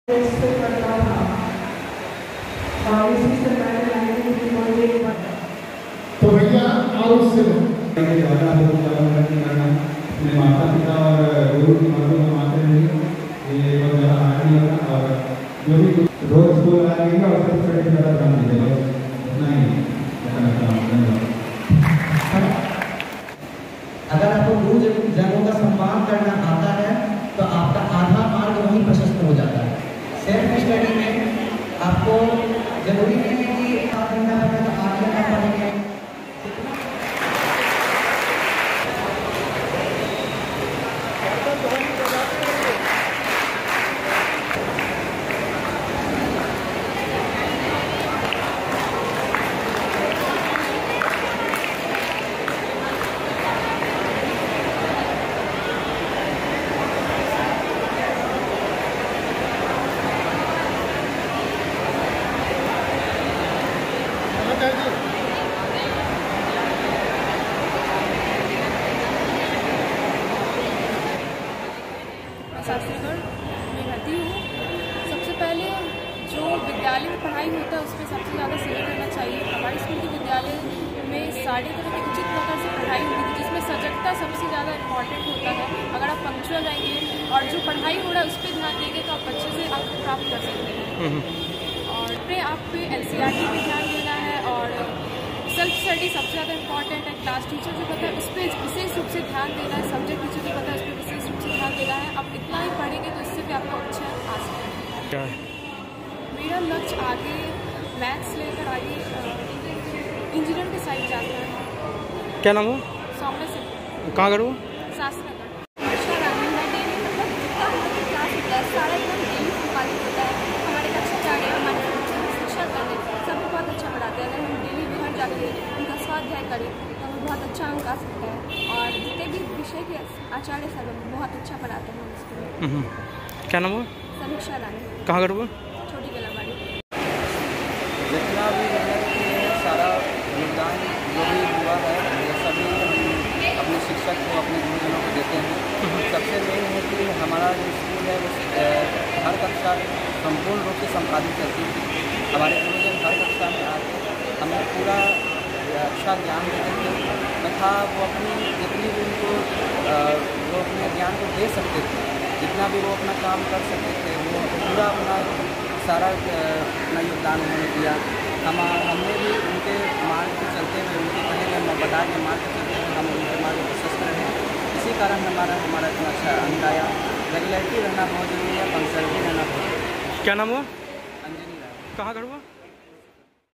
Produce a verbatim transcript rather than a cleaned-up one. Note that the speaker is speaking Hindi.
करता था और इसी से मैंने नाइनटीन फिफ्टी वन में तो भैया और उससे अपने माता पिता और गुरु की बातों में मानते नहीं, ये बहुत ज़्यादा हार्ड नहीं होता। और जो भी रोज स्कूल आएंगे और सब स्टडी ज़्यादा ध्यान दीजिए, बस इतना ही कहना चाहता हूँ। अगर आपको गुरुजनों का सम्मान करना आता है तो आपका आधा मार्ग वहीं प्रशस्त हो जाता है। सेल्फ स्टडी में आपको जरूरी नहीं है कि आप घंटा पढ़ना तो आठ घंटा पढ़ेंगे। शास्त्रीगढ़ में रहती हूँ। सबसे पहले जो विद्यालय में पढ़ाई होता है उस पर सबसे ज़्यादा समय करना चाहिए। हमारे स्कूल के विद्यालय में सारी तरह की उचित प्रकार से पढ़ाई होती है, जिसमें सजगता सबसे ज़्यादा इम्पॉर्टेंट होता है। अगर आप पंक्चुअल आएंगे और जो पढ़ाई हो रहा है उस पर ध्यान देंगे तो आप अच्छे से अंक प्राप्त कर सकते हैं। और पे आप पे एन सी आर टी पे ध्यान देना है और सेल्फ स्टडी सबसे ज़्यादा इम्पॉर्टेंट है। क्लास टीचर जो पता है उस पर विशेष रूप से ध्यान देना है। सब्जेक्ट टीचर जो पता है उस पर विशेष रूप से ध्यान देना है। आप इतना ही पढ़ेंगे तो इससे भी आपको अच्छा आ सकता है। मेरा लक्ष्य आगे मैथ्स लेकर आगे इंजीनियर के साइड जाना है। क्या नाम हो? सौम्य से। कहाँ करो? शास्त्र सारा एकदम डेली संपादित होता है। हमारे कक्षाचार्य हमारे शिक्षक हैं सभी बहुत अच्छा पढ़ाते हैं। अगर हम डेली घर जाकर उनका स्वाध्याय करें तो हमें बहुत अच्छा अंक आ सकता है। और जितने भी विषय के आचार्य सर बहुत अच्छा पढ़ाते हैं स्कूल। क्या नाम हो? समीक्षा रानी। कहाँ करो? छोटी गलाबाड़ी। जितना भी सारा योगदान जो भी हुआ है वो सभी अपने शिक्षक को अपने गुरुजनों को देते हैं। सबसे मेन है कि हमारा जो स्कूल है वो हर कक्षा संपूर्ण रूप से संपादित करती है। हमारे गुरुजन हर कक्षा में आते हमें पूरा अच्छा ज्ञान देते थे तथा वो अपनी जितनी भी उनको वो अपने ज्ञान को दे सकते थे, जितना भी वो अपना काम कर सकते थे वो पूरा अपना सारा अपना योगदान उन्होंने दिया। हम हमने भी उनके मार्ग पर चलते हुए उनके कहे गए बता के मार्ग पर चलते हुए हम उनके मार्ग पर प्रशस्त रहे। इसी कारण हमारा हमारा इतना अच्छा अंक आया। रेगुलरिटी रहना बहुत जरूरी है, पंक्चुअलिटी रहना बहुत जरूरी है। क्या नाम हुआ? अंजनी राय। कहाँ घर हुआ?